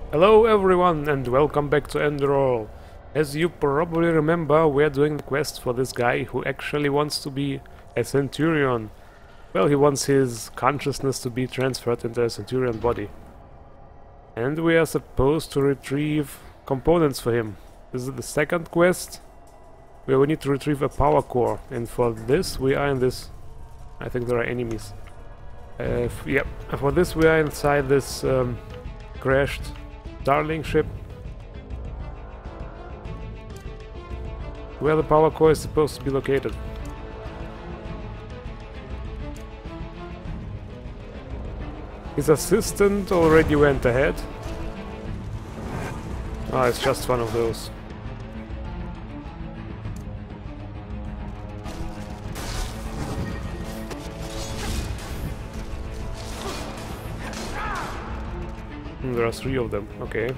Hello everyone and welcome back to Enderall. As you probably remember, we're doing the quest for this guy who actually wants to be a Centurion. Well, he wants his consciousness to be transferred into a Centurion body. And we are supposed to retrieve components for him. This is the second quest, where we need to retrieve a power core. And for this we are in this... I think there are enemies. Yep, for this we are inside this crashed Starling ship, where the power core is supposed to be located. His assistant already went ahead. Ah, it's just one of those. There are 3 of them, okay.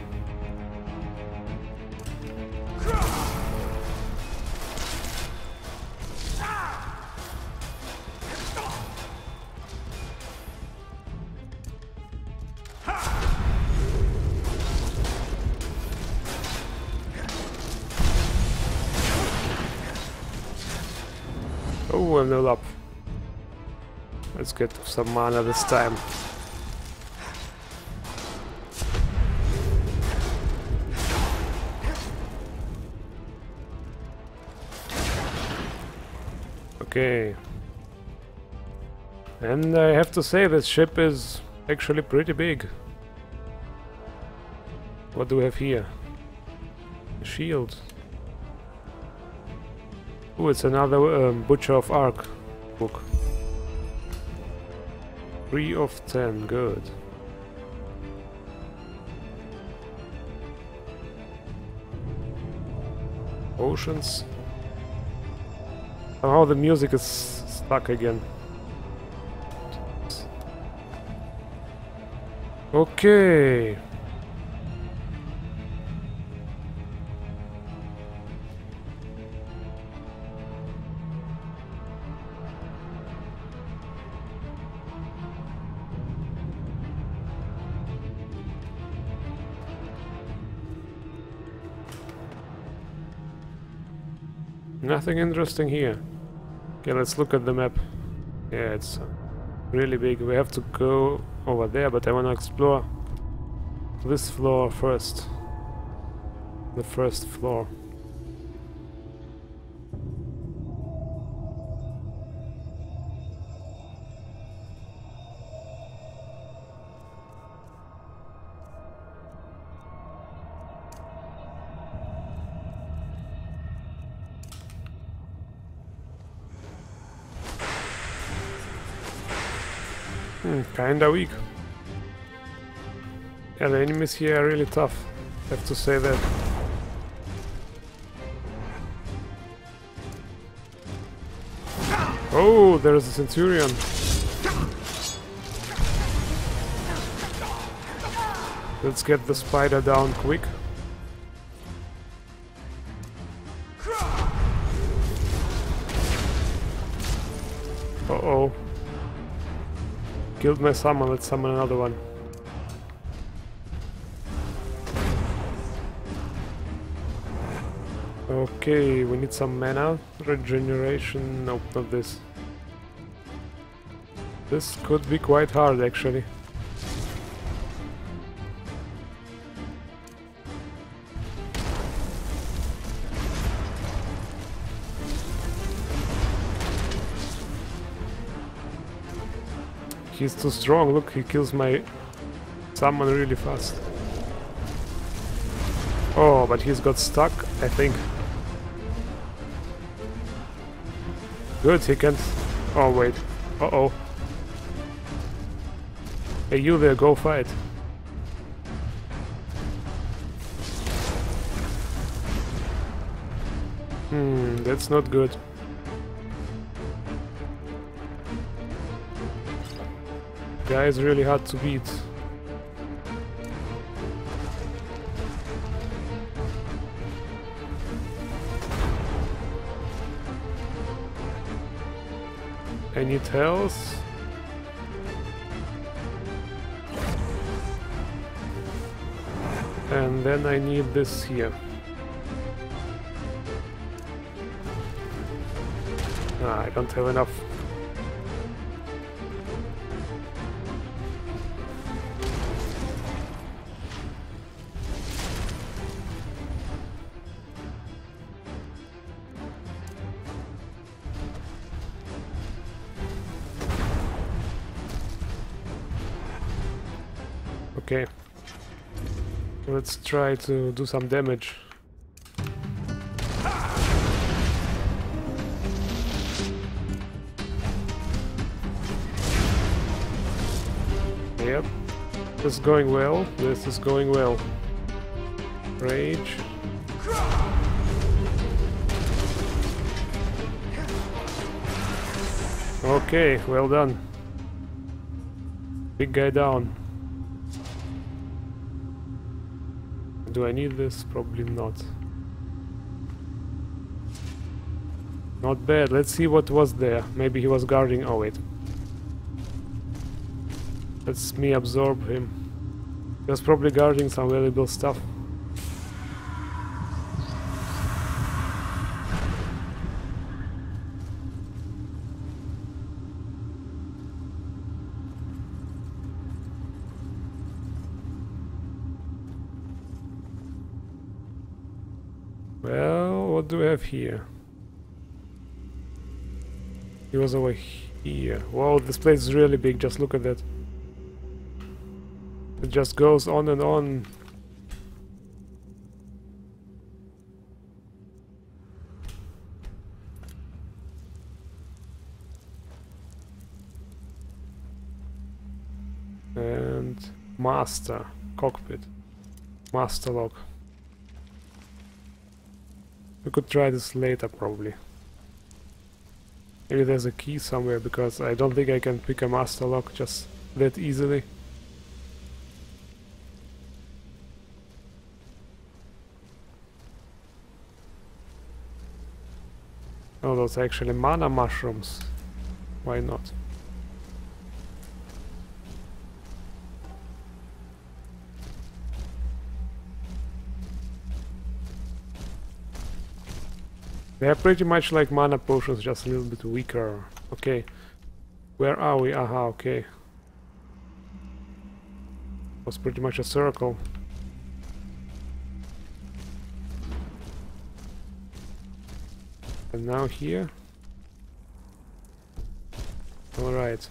Oh, I'm level up. Let's get some mana this time. Okay. And I have to say, this ship is actually pretty big. What do we have here? A shield. Oh, it's another Butcher of Ark book. 3 of 10, good. Oceans. Somehow the music is stuck again. Okay. Nothing interesting here. Okay, let's look at the map. Yeah, it's really big. We have to go over there, but I want to explore this floor first. The first floor. Kinda weak. Yeah, the enemies here are really tough, I have to say that. Oh, there's a Centurion. Let's get the spider down quick. Uh-oh. Killed my summon, let's summon another one. Okay, we need some mana. Regeneration, nope, not this. This could be quite hard, actually. He's too strong, look, he kills my summon really fast. Oh, but he's got stuck, I think. Good, he can't... Oh, wait. Uh-oh. Hey, you there, go fight. That's not good. Guy is really hard to beat. I need health. And then I need this here. Ah, I don't have enough. Okay. Let's try to do some damage. Yep. This is going well. This is going well. Rage. Okay, well done. Big guy down. Do I need this? Probably not. Not bad. Let's see what was there. Maybe he was guarding. Oh wait. Let's me absorb him. He was probably guarding some valuable stuff. Well, what do we have here? He was over here. Wow, this place is really big, just look at that. It just goes on and on. And master, cockpit, master lock. We could try this later probably. Maybe there's a key somewhere, because I don't think I can pick a master lock just that easily. Oh, those are actually mana mushrooms. Why not? They are pretty much like mana potions, just a little bit weaker. Okay. Where are we? Aha, okay. Was pretty much a circle. And now here. Alright.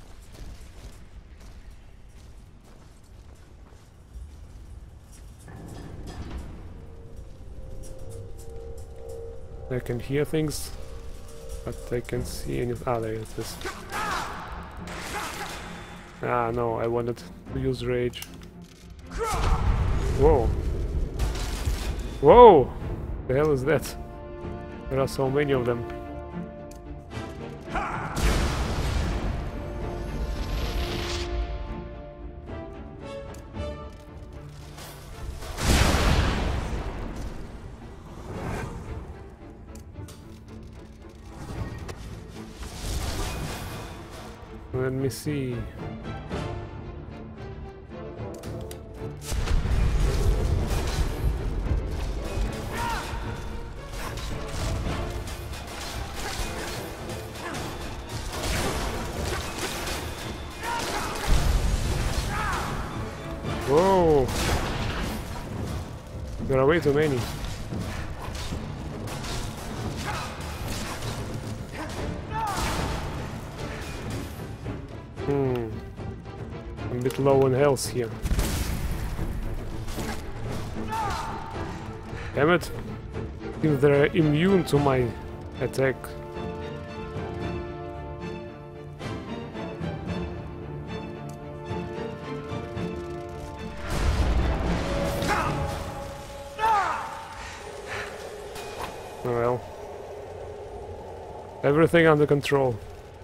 I can hear things, but I can't see any. Ah, there it is. Ah, no, I wanted to use rage. Whoa! Whoa! The hell is that? There are so many of them. Let me see. Whoa! There are way too many. I'm a bit low on health here. Damn it! I think they're immune to my attack. Oh well. Everything under control.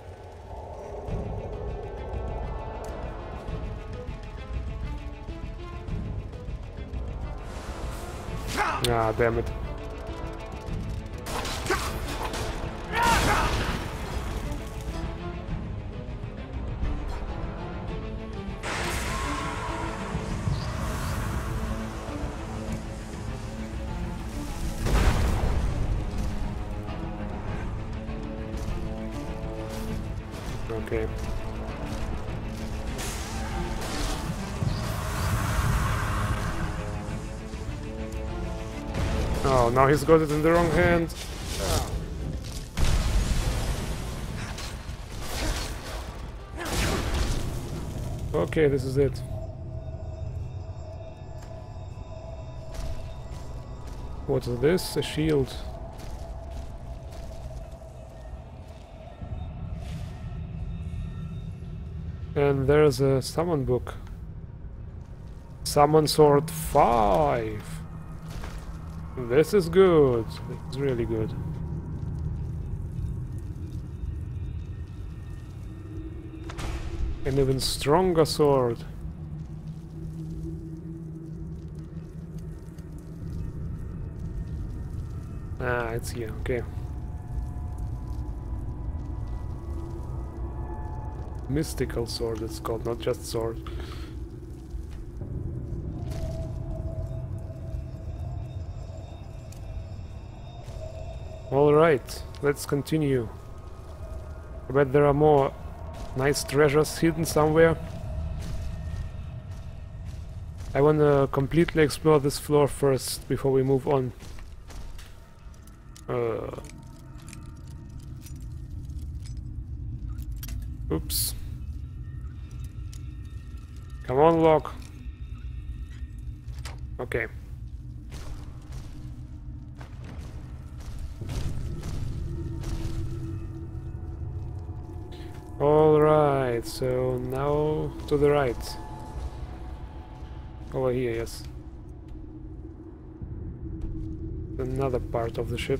Ah, damn it. Okay. Oh, now he's got it in the wrong hand. Okay, this is it. What is this? A shield. And there's a summon book. Summon sword 5. This is good. This is really good. An even stronger sword. Ah, it's here, okay. Mystical sword it's called, not just sword. Alright, let's continue. I bet there are more nice treasures hidden somewhere. I wanna completely explore this floor first before we move on. Oops. Come on, lock. Okay. Alright, so now to the right. Over here, yes. Another part of the ship.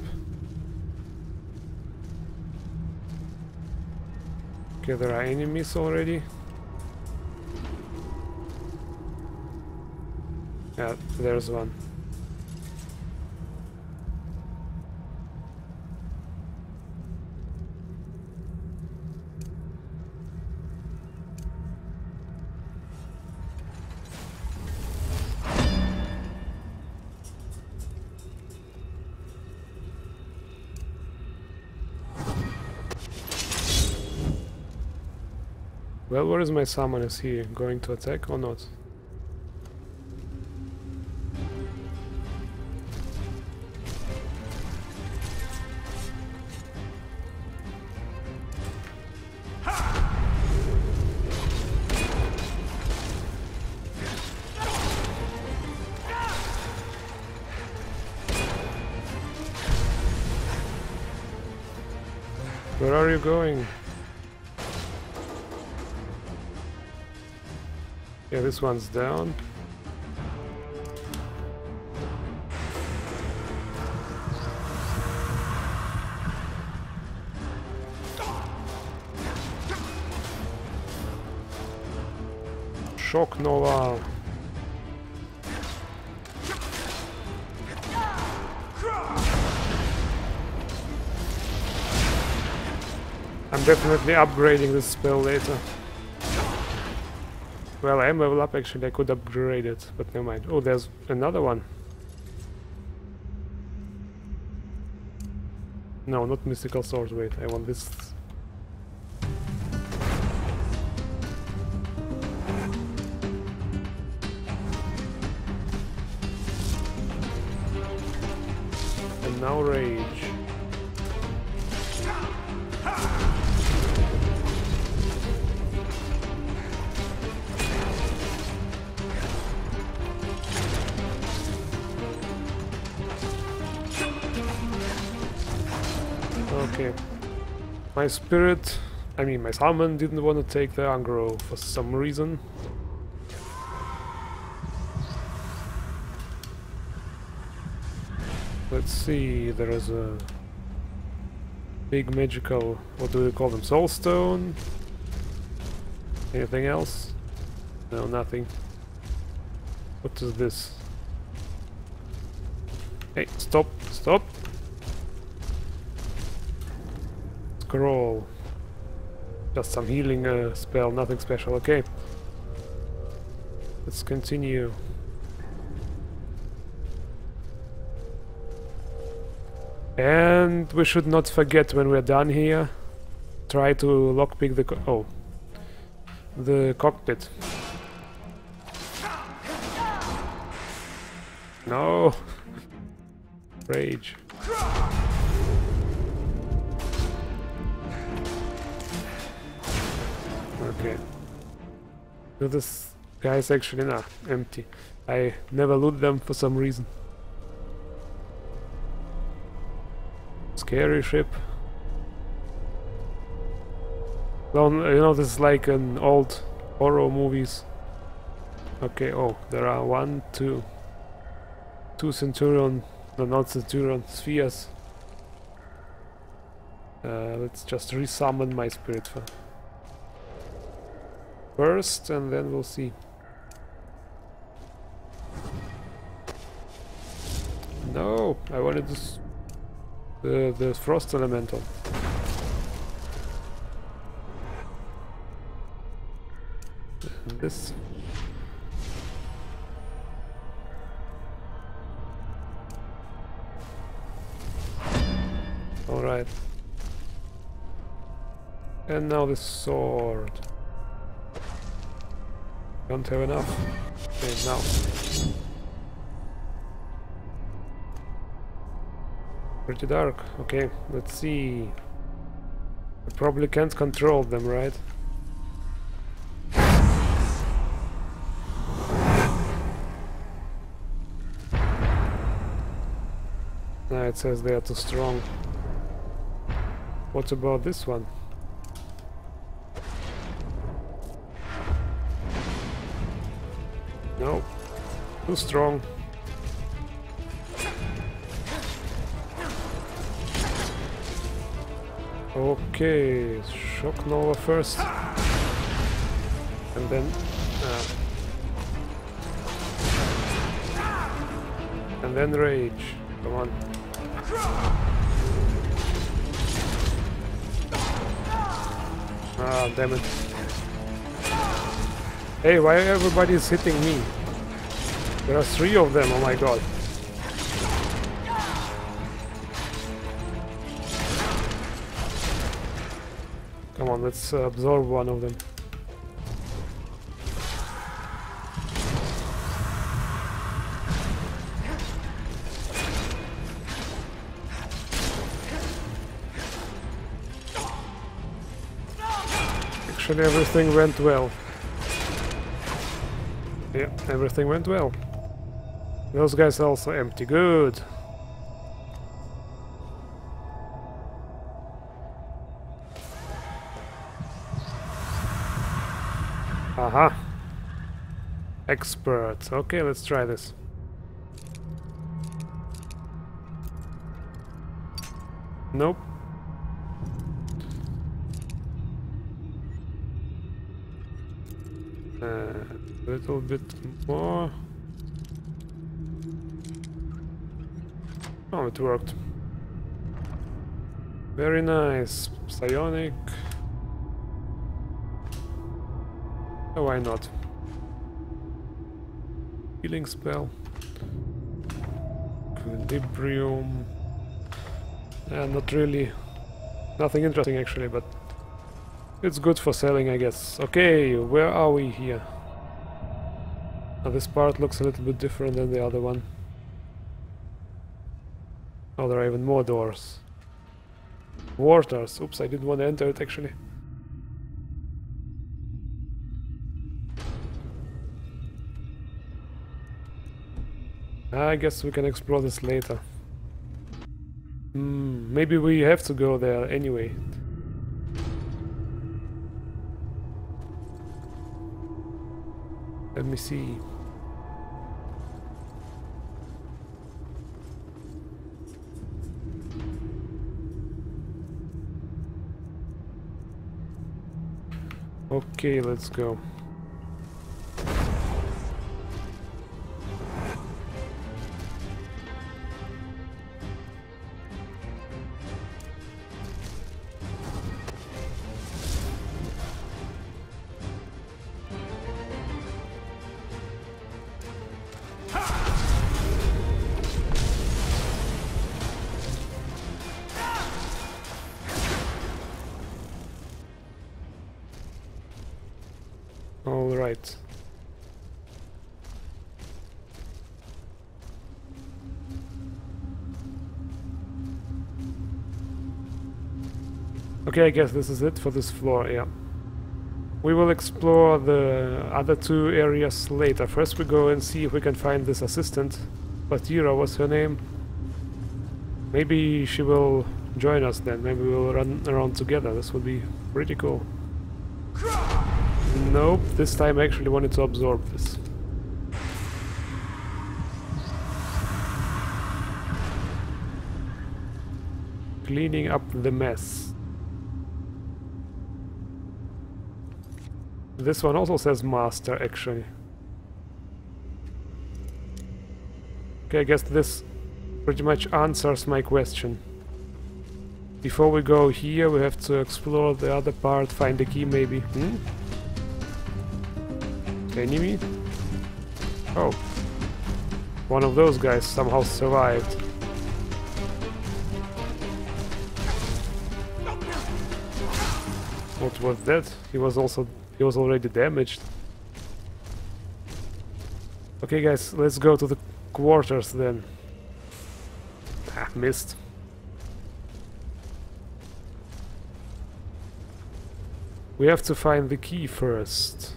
Okay, there are enemies already. Yeah, there's one. Well, where is my summon? Is he going to attack or not? Where are you going? Yeah, this one's down. Shock Nova. I'm definitely upgrading this spell later. Well, I am level up actually, I could upgrade it, but never mind. Oh, there's another one. No, not Mystical Sword, wait, I want this. And now Rage. Okay. My spirit, I mean my summon didn't want to take the aggro for some reason. Let's see, there is a big magical, what do we call them, soulstone? Anything else? No, nothing. What is this? Hey, stop, stop! Scroll. Just some healing spell, nothing special, okay. Let's continue. And we should not forget when we're done here try to lockpick the cockpit. No! Rage. Okay. So this guy is actually not empty. I never loot them for some reason. Scary ship. Well, you know, this is like an old horror movies. Okay, oh, there are two Centurion, no, not Centurion, spheres. Let's just resummon my spirit first, and then we'll see. No, I wanted this, the frost elemental. And this. Alright. And now the sword. Don't have enough. Okay, now. Pretty dark. Okay, let's see. I probably can't control them, right? Nah, it says they are too strong. What about this one? No, too strong. Okay, Shock Nova first. And then... and then Rage. Come on. Ah, damn it. Hey, why everybody is hitting me? There are 3 of them, oh my god. Come on, let's absorb one of them. Actually, everything went well. Yeah, everything went well. Those guys are also empty. Good. Aha. Expert. Okay, let's try this. Nope. A little bit more. Oh, it worked. Very nice. Psionic. Oh, why not? Healing spell. Equilibrium. Not really. Nothing interesting actually, but it's good for selling, I guess. Okay, where are we here? Now, this part looks a little bit different than the other one. Oh, there are even more doors. Waters. Oops, I didn't want to enter it actually. I guess we can explore this later. Maybe we have to go there anyway. Let me see. Okay, let's go. right. Okay, I guess this is it for this floor, yeah. We will explore the other two areas later. First we go and see if we can find this assistant. Batira, what's her name? Maybe she will join us then. Maybe we'll run around together. This would be pretty cool. Nope, this time I actually wanted to absorb this. Cleaning up the mess. This one also says master, actually. Okay, I guess this pretty much answers my question. Before we go here, we have to explore the other part, find the key maybe. Enemy? Oh. One of those guys somehow survived. What was that? He was already damaged. Okay guys, let's go to the quarters then. Ah, missed. We have to find the key first.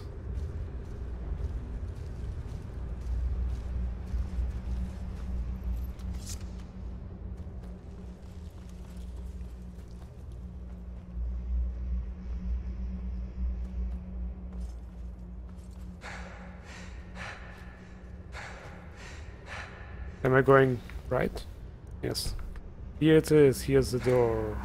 Am I going right? Yes. Here it is, here's the door.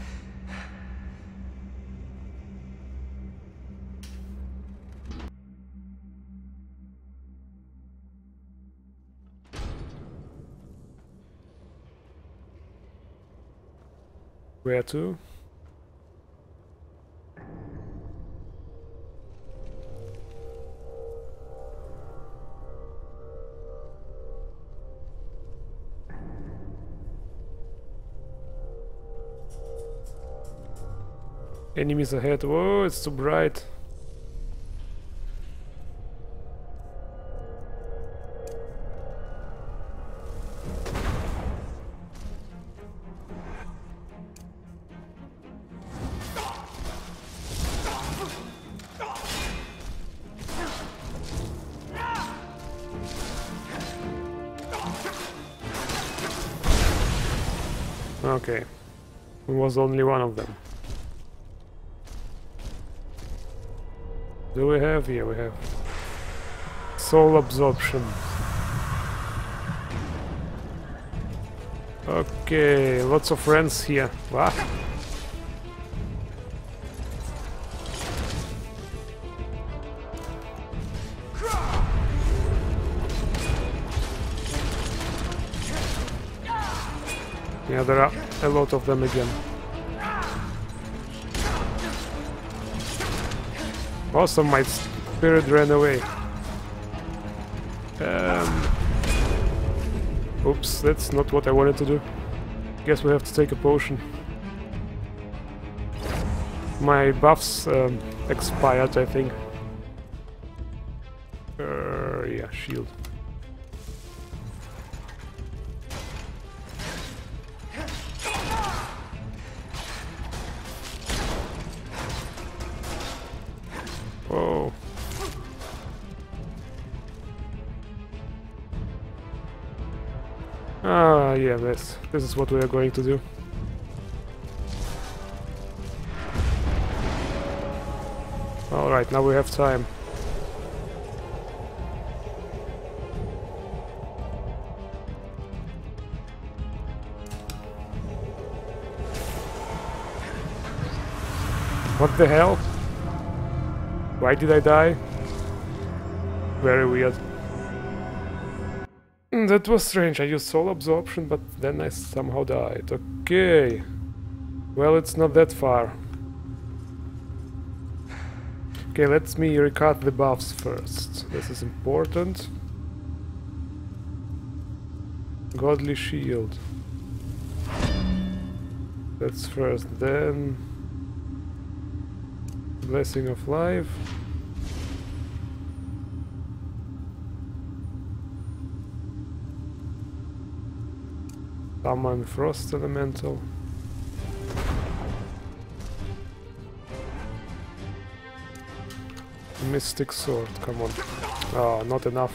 Where to? Enemies ahead. Whoa, it's too bright. Okay. It was only one of them. Do we have? Yeah, we have. Soul absorption. Okay, lots of friends here. What? Yeah, there are a lot of them again. Awesome, my spirit ran away. Oops, that's not what I wanted to do. Guess we have to take a potion. My buffs expired, I think. Yeah, shield. Whoa. Ah, yeah, this is what we are going to do. Alright, now we have time. What the hell? Why did I die? Very weird. That was strange. I used soul absorption, but then I somehow died. Okay. Well, it's not that far. Okay, let me recut the buffs first. This is important. Godly shield. That's first, then Blessing of Life. Summon Frost Elemental. Mystic Sword, come on. Oh, not enough.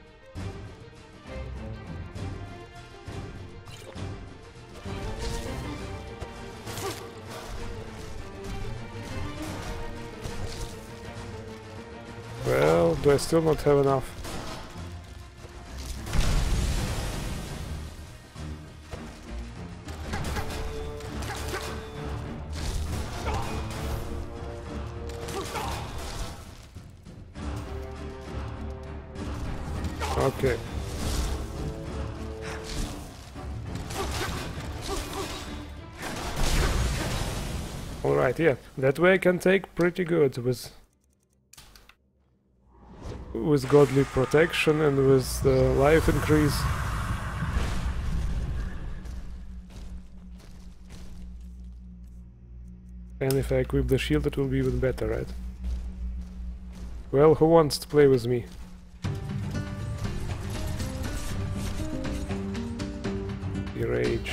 Well, do I still not have enough? Okay. Alright, yeah. That way I can take pretty good with godly protection and with the life increase. And if I equip the shield it will be even better, right? Well, who wants to play with me? Rage.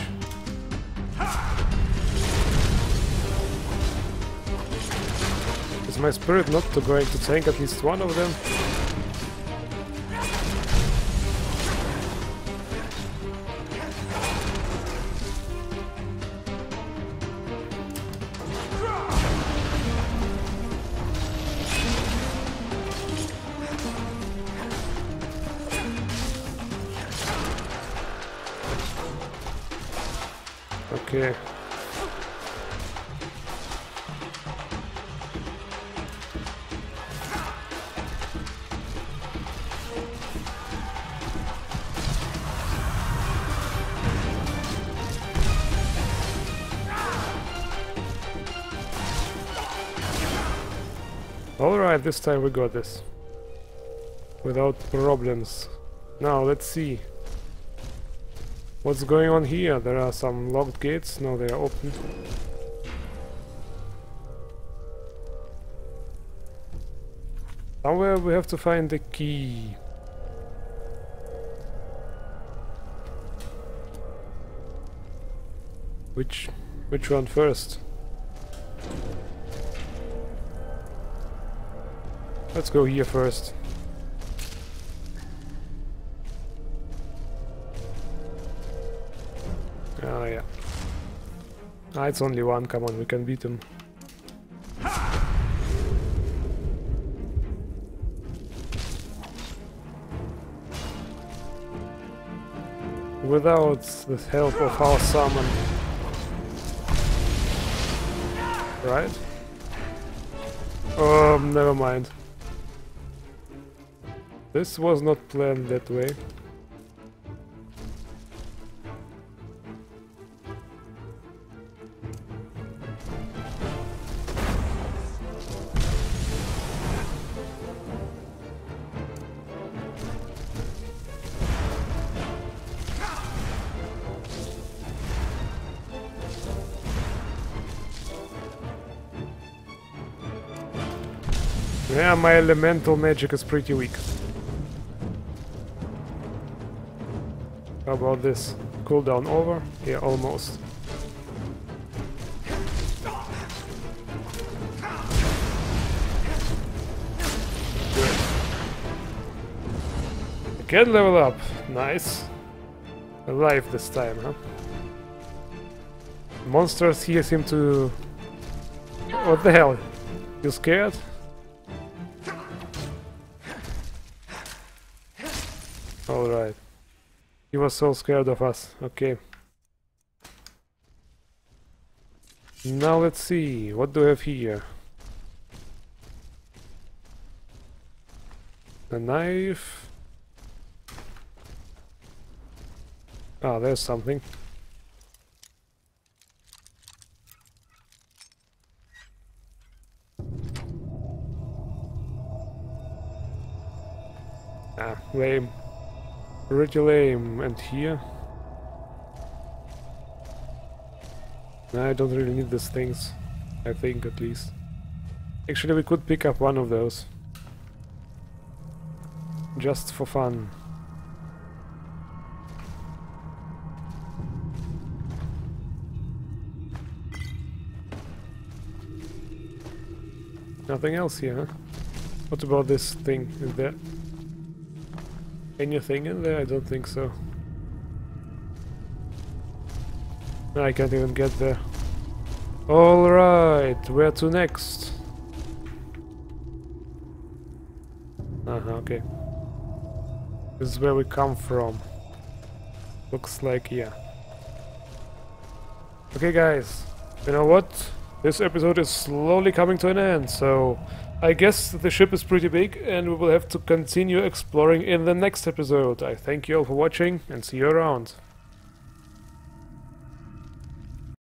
Is my spirit not going to tank at least one of them? Okay. Alright, this time we got this. Without problems. Now, let's see. What's going on here? There are some locked gates. No, they are open. Somewhere we have to find the key. Which one first? Let's go here first. Oh yeah. Ah, it's only one, come on, we can beat him. Without the help of our summon. Right? Never mind. This was not planned that way. Yeah, my elemental magic is pretty weak. How about this? Cooldown over? Yeah, almost. Good. Can level up. Nice. Alive this time, huh? Monsters here seem to... What the hell? You scared? Alright. He was so scared of us. Okay. Now let's see. What do we have here? A knife. Ah, there's something. Ah, lame. Pretty lame. And here? I don't really need these things. I think, at least. Actually, we could pick up one of those. Just for fun. Nothing else here, huh? What about this thing? Is there anything in there? I don't think so. No, I can't even get there. Alright, where to next? Okay. This is where we come from. Looks like, yeah. Okay guys, you know what? This episode is slowly coming to an end, so I guess the ship is pretty big and we will have to continue exploring in the next episode. I thank you all for watching and see you around.